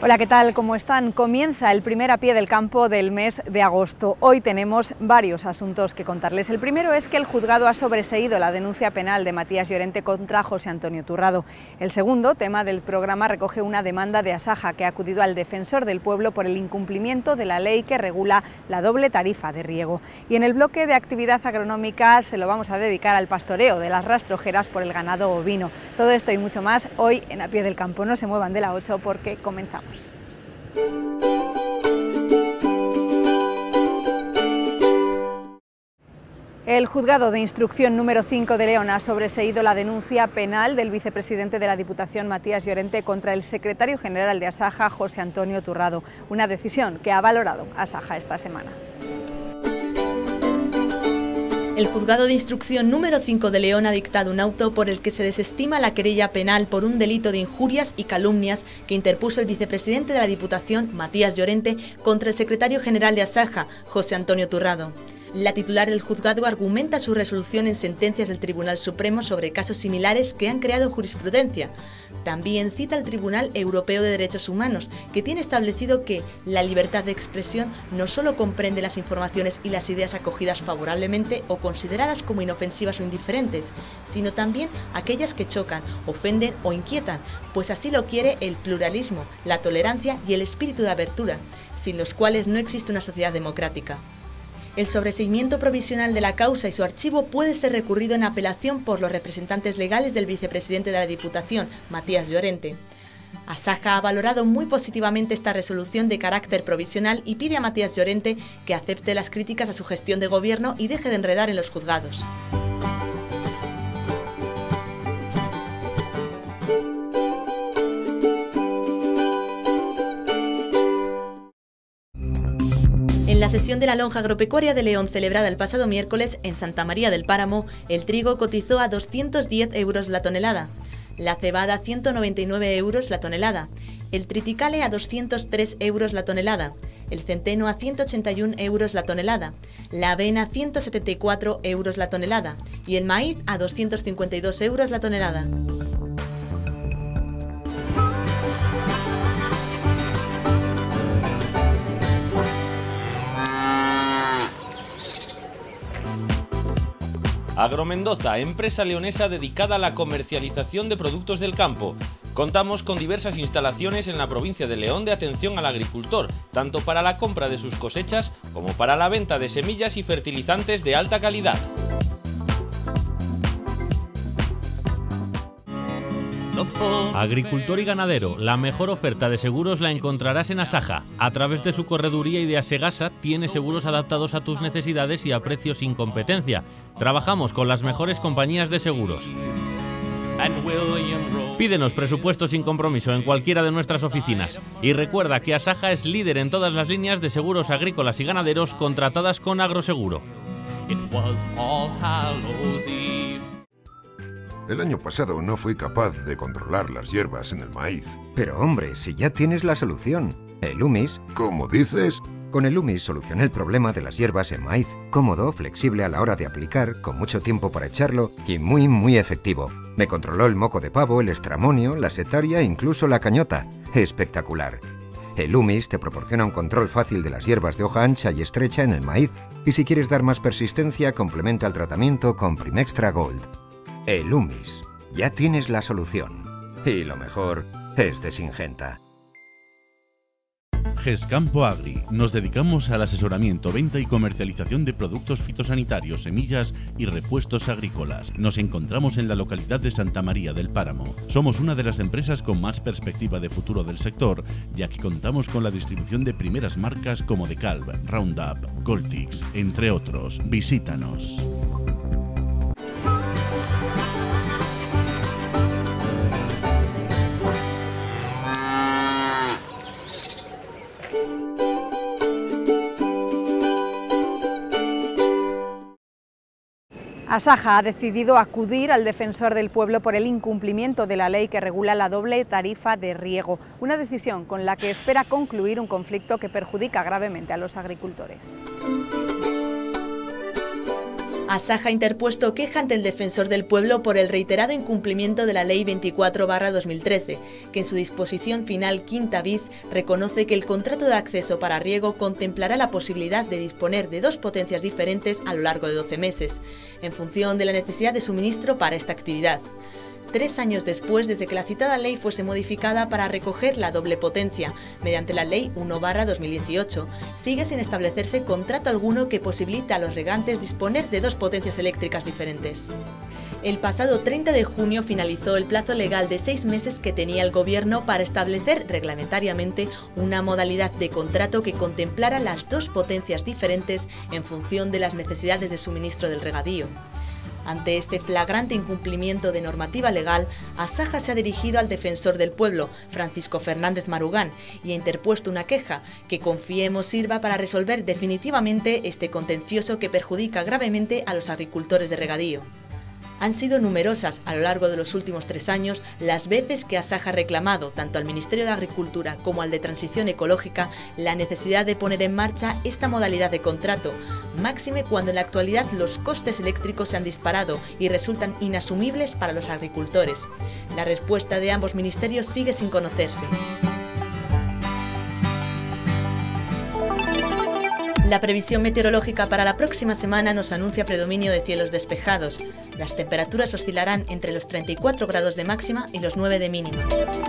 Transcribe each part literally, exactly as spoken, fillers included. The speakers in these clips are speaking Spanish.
Hola, ¿qué tal? ¿Cómo están? Comienza el primer a pie del campo del mes de agosto. Hoy tenemos varios asuntos que contarles. El primero es que el juzgado ha sobreseído la denuncia penal de Matías Llorente contra José Antonio Turrado. El segundo, tema del programa, recoge una demanda de Asaja que ha acudido al defensor del pueblo por el incumplimiento de la ley que regula la doble tarifa de riego. Y en el bloque de actividad agronómica se lo vamos a dedicar al pastoreo de las rastrojeras por el ganado ovino. Todo esto y mucho más hoy en A Pie del Campo. No se muevan de la ocho porque comenzamos. El juzgado de instrucción número cinco de León ha sobreseído la denuncia penal del vicepresidente de la Diputación, Matías Llorente, contra el secretario general de Asaja, José Antonio Turrado, una decisión que ha valorado Asaja esta semana. El juzgado de instrucción número cinco de León ha dictado un auto por el que se desestima la querella penal por un delito de injurias y calumnias que interpuso el vicepresidente de la Diputación, Matías Llorente, contra el secretario general de Asaja, José Antonio Turrado. La titular del juzgado argumenta su resolución en sentencias del Tribunal Supremo sobre casos similares que han creado jurisprudencia. También cita al Tribunal Europeo de Derechos Humanos, que tiene establecido que la libertad de expresión no solo comprende las informaciones y las ideas acogidas favorablemente o consideradas como inofensivas o indiferentes, sino también aquellas que chocan, ofenden o inquietan, pues así lo quiere el pluralismo, la tolerancia y el espíritu de abertura, sin los cuales no existe una sociedad democrática. El sobreseimiento provisional de la causa y su archivo puede ser recurrido en apelación por los representantes legales del vicepresidente de la Diputación, Matías Llorente. Asaja ha valorado muy positivamente esta resolución de carácter provisional y pide a Matías Llorente que acepte las críticas a su gestión de gobierno y deje de enredar en los juzgados. En la sesión de la Lonja Agropecuaria de León celebrada el pasado miércoles en Santa María del Páramo, el trigo cotizó a doscientos diez euros la tonelada, la cebada a ciento noventa y nueve euros la tonelada, el triticale a doscientos tres euros la tonelada, el centeno a ciento ochenta y un euros la tonelada, la avena a ciento setenta y cuatro euros la tonelada y el maíz a doscientos cincuenta y dos euros la tonelada. Agromendoza, empresa leonesa dedicada a la comercialización de productos del campo. Contamos con diversas instalaciones en la provincia de León de atención al agricultor, tanto para la compra de sus cosechas como para la venta de semillas y fertilizantes de alta calidad. Agricultor y ganadero, la mejor oferta de seguros la encontrarás en Asaja. A través de su correduría y de Asegasa tiene seguros adaptados a tus necesidades y a precios sin competencia. Trabajamos con las mejores compañías de seguros. Pídenos presupuesto sin compromiso en cualquiera de nuestras oficinas. Y recuerda que Asaja es líder en todas las líneas de seguros agrícolas y ganaderos contratadas con Agroseguro. El año pasado no fui capaz de controlar las hierbas en el maíz. Pero hombre, si ya tienes la solución. El Humis. ¿Cómo dices? Con el Humis solucioné el problema de las hierbas en maíz. Cómodo, flexible a la hora de aplicar, con mucho tiempo para echarlo y muy, muy efectivo. Me controló el moco de pavo, el estramonio, la setaria e incluso la cañota. Espectacular. El Humis te proporciona un control fácil de las hierbas de hoja ancha y estrecha en el maíz. Y si quieres dar más persistencia, complementa el tratamiento con Primextra Gold. El Humis. Ya tienes la solución. Y lo mejor es de Syngenta. Gescampo Agri. Nos dedicamos al asesoramiento, venta y comercialización de productos fitosanitarios, semillas y repuestos agrícolas. Nos encontramos en la localidad de Santa María del Páramo. Somos una de las empresas con más perspectiva de futuro del sector, ya que contamos con la distribución de primeras marcas como DeKalb, Roundup, Goltix, entre otros. Visítanos. Asaja ha decidido acudir al defensor del pueblo por el incumplimiento de la ley que regula la doble tarifa de riego, una decisión con la que espera concluir un conflicto que perjudica gravemente a los agricultores. Asaja ha interpuesto queja ante el Defensor del Pueblo por el reiterado incumplimiento de la Ley veinticuatro barra dos mil trece, que en su disposición final quinta bis reconoce que el contrato de acceso para riego contemplará la posibilidad de disponer de dos potencias diferentes a lo largo de doce meses, en función de la necesidad de suministro para esta actividad. Tres años después desde que la citada ley fuese modificada para recoger la doble potencia, mediante la Ley uno barra dos mil dieciocho, sigue sin establecerse contrato alguno que posibilite a los regantes disponer de dos potencias eléctricas diferentes. El pasado treinta de junio finalizó el plazo legal de seis meses que tenía el Gobierno para establecer reglamentariamente una modalidad de contrato que contemplara las dos potencias diferentes en función de las necesidades de suministro del regadío. Ante este flagrante incumplimiento de normativa legal, Asaja se ha dirigido al Defensor del Pueblo, Francisco Fernández Marugán, y ha interpuesto una queja que confiemos sirva para resolver definitivamente este contencioso que perjudica gravemente a los agricultores de regadío. Han sido numerosas a lo largo de los últimos tres años las veces que Asaja ha reclamado tanto al Ministerio de Agricultura como al de Transición Ecológica la necesidad de poner en marcha esta modalidad de contrato, máxime cuando en la actualidad los costes eléctricos se han disparado y resultan inasumibles para los agricultores. La respuesta de ambos ministerios sigue sin conocerse. La previsión meteorológica para la próxima semana nos anuncia predominio de cielos despejados. Las temperaturas oscilarán entre los treinta y cuatro grados de máxima y los nueve de mínima.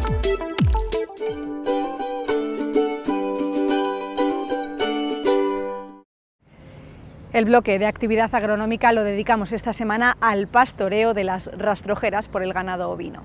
El bloque de actividad agronómica lo dedicamos esta semana al pastoreo de las rastrojeras por el ganado ovino.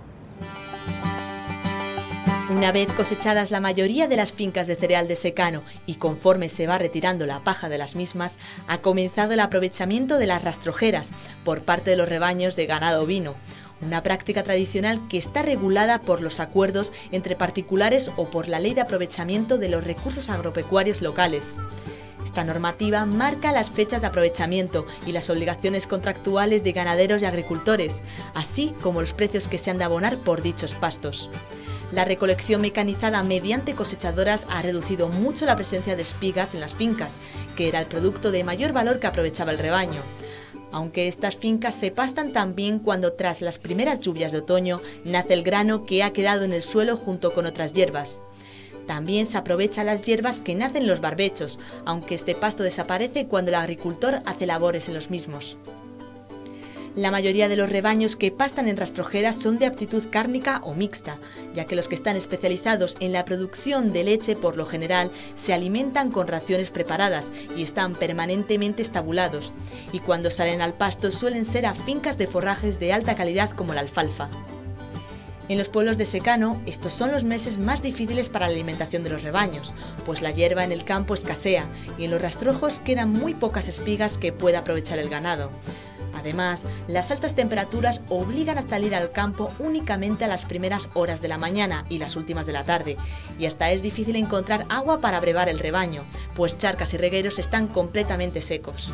Una vez cosechadas la mayoría de las fincas de cereal de secano y conforme se va retirando la paja de las mismas, ha comenzado el aprovechamiento de las rastrojeras por parte de los rebaños de ganado ovino, una práctica tradicional que está regulada por los acuerdos entre particulares o por la Ley de Aprovechamiento de los Recursos Agropecuarios Locales. Esta normativa marca las fechas de aprovechamiento y las obligaciones contractuales de ganaderos y agricultores, así como los precios que se han de abonar por dichos pastos. La recolección mecanizada mediante cosechadoras ha reducido mucho la presencia de espigas en las fincas, que era el producto de mayor valor que aprovechaba el rebaño. Aunque estas fincas se pastan también cuando tras las primeras lluvias de otoño nace el grano que ha quedado en el suelo junto con otras hierbas. También se aprovechan las hierbas que nacen en los barbechos, aunque este pasto desaparece cuando el agricultor hace labores en los mismos. La mayoría de los rebaños que pastan en rastrojeras son de aptitud cárnica o mixta, ya que los que están especializados en la producción de leche por lo general se alimentan con raciones preparadas y están permanentemente estabulados, y cuando salen al pasto suelen ser a fincas de forrajes de alta calidad como la alfalfa. En los pueblos de secano, estos son los meses más difíciles para la alimentación de los rebaños, pues la hierba en el campo escasea y en los rastrojos quedan muy pocas espigas que pueda aprovechar el ganado. Además, las altas temperaturas obligan a salir al campo únicamente a las primeras horas de la mañana y las últimas de la tarde, y hasta es difícil encontrar agua para brevar el rebaño, pues charcas y regueros están completamente secos.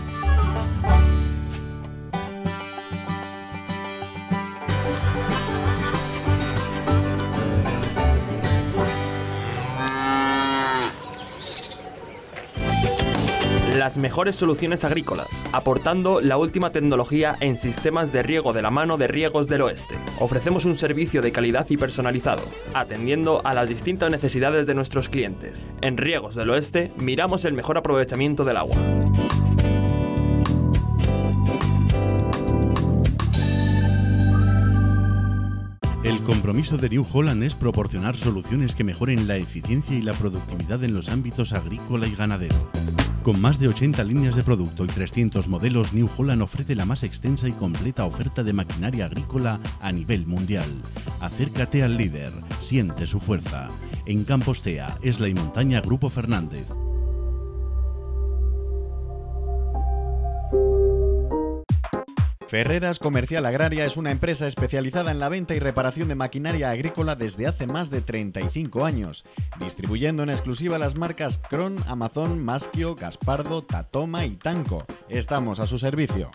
Las mejores soluciones agrícolas, aportando la última tecnología en sistemas de riego de la mano de Riegos del Oeste. Ofrecemos un servicio de calidad y personalizado, atendiendo a las distintas necesidades de nuestros clientes. En Riegos del Oeste miramos el mejor aprovechamiento del agua. El compromiso de New Holland es proporcionar soluciones que mejoren la eficiencia y la productividad en los ámbitos agrícola y ganadero. Con más de ochenta líneas de producto y trescientos modelos, New Holland ofrece la más extensa y completa oferta de maquinaria agrícola a nivel mundial. Acércate al líder, siente su fuerza. En Campostea, Esla y Montaña, Grupo Fernández. Ferreras Comercial Agraria es una empresa especializada en la venta y reparación de maquinaria agrícola desde hace más de treinta y cinco años, distribuyendo en exclusiva las marcas Cron, Amazon, Maschio, Gaspardo, Tatoma y Tanco. Estamos a su servicio.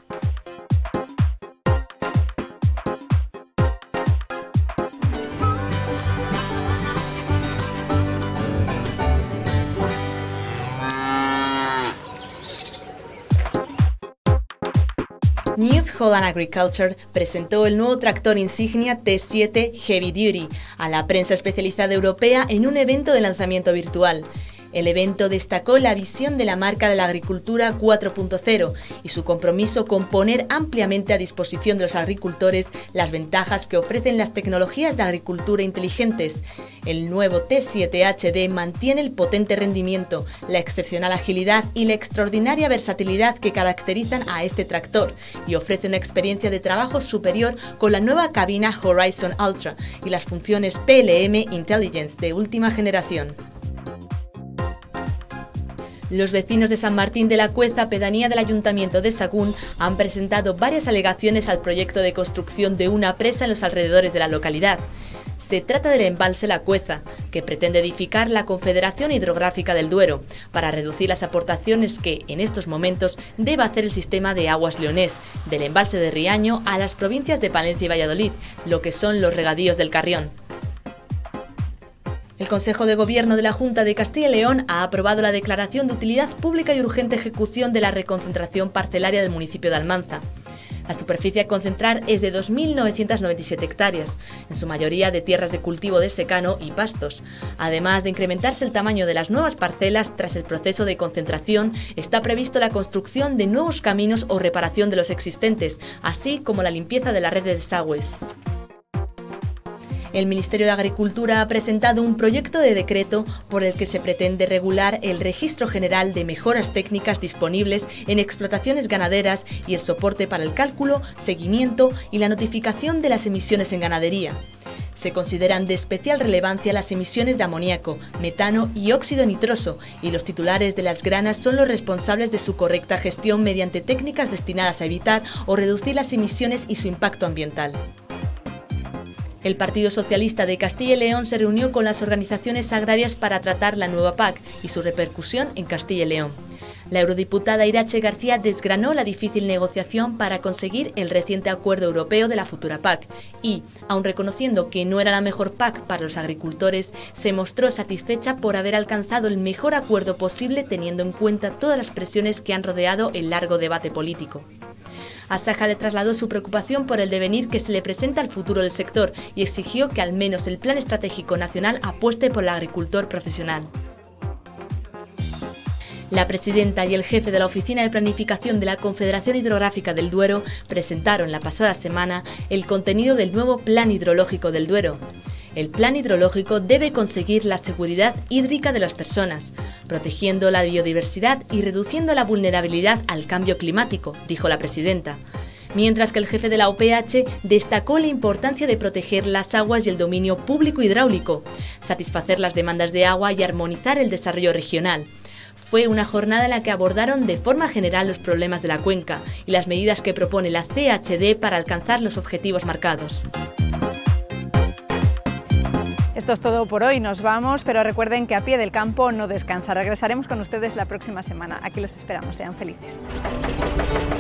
Holland Agriculture presentó el nuevo tractor insignia T siete Heavy Duty a la prensa especializada europea en un evento de lanzamiento virtual. El evento destacó la visión de la marca de la agricultura cuatro punto cero y su compromiso con poner ampliamente a disposición de los agricultores las ventajas que ofrecen las tecnologías de agricultura inteligentes. El nuevo T siete H D mantiene el potente rendimiento, la excepcional agilidad y la extraordinaria versatilidad que caracterizan a este tractor y ofrece una experiencia de trabajo superior con la nueva cabina Horizon Ultra y las funciones P L M Intelligence de última generación. Los vecinos de San Martín de la Cueza, pedanía del Ayuntamiento de Sagún, han presentado varias alegaciones al proyecto de construcción de una presa en los alrededores de la localidad. Se trata del embalse La Cueza, que pretende edificar la Confederación Hidrográfica del Duero, para reducir las aportaciones que, en estos momentos, debe hacer el sistema de aguas leonés, del embalse de Riaño a las provincias de Palencia y Valladolid, lo que son los regadíos del Carrión. El Consejo de Gobierno de la Junta de Castilla y León ha aprobado la declaración de utilidad pública y urgente ejecución de la reconcentración parcelaria del municipio de Almanza. La superficie a concentrar es de dos mil novecientas noventa y siete hectáreas, en su mayoría de tierras de cultivo de secano y pastos. Además de incrementarse el tamaño de las nuevas parcelas, tras el proceso de concentración, está previsto la construcción de nuevos caminos o reparación de los existentes, así como la limpieza de la red de desagües. El Ministerio de Agricultura ha presentado un proyecto de decreto por el que se pretende regular el registro general de mejoras técnicas disponibles en explotaciones ganaderas y el soporte para el cálculo, seguimiento y la notificación de las emisiones en ganadería. Se consideran de especial relevancia las emisiones de amoníaco, metano y óxido nitroso, y los titulares de las granas son los responsables de su correcta gestión mediante técnicas destinadas a evitar o reducir las emisiones y su impacto ambiental. El Partido Socialista de Castilla y León se reunió con las organizaciones agrarias para tratar la nueva P A C y su repercusión en Castilla y León. La eurodiputada Irache García desgranó la difícil negociación para conseguir el reciente acuerdo europeo de la futura P A C y, aun reconociendo que no era la mejor P A C para los agricultores, se mostró satisfecha por haber alcanzado el mejor acuerdo posible teniendo en cuenta todas las presiones que han rodeado el largo debate político. Asaja le trasladó su preocupación por el devenir que se le presenta al futuro del sector y exigió que al menos el Plan Estratégico Nacional apueste por el agricultor profesional. La presidenta y el jefe de la Oficina de Planificación de la Confederación Hidrográfica del Duero presentaron la pasada semana el contenido del nuevo Plan Hidrológico del Duero. El plan hidrológico debe conseguir la seguridad hídrica de las personas, protegiendo la biodiversidad y reduciendo la vulnerabilidad al cambio climático, dijo la presidenta. Mientras que el jefe de la O P H destacó la importancia de proteger las aguas y el dominio público hidráulico, satisfacer las demandas de agua y armonizar el desarrollo regional. Fue una jornada en la que abordaron de forma general los problemas de la cuenca y las medidas que propone la C H D para alcanzar los objetivos marcados. Esto es todo por hoy, nos vamos, pero recuerden que A Pie del Campo no descansa. Regresaremos con ustedes la próxima semana. Aquí los esperamos, sean felices.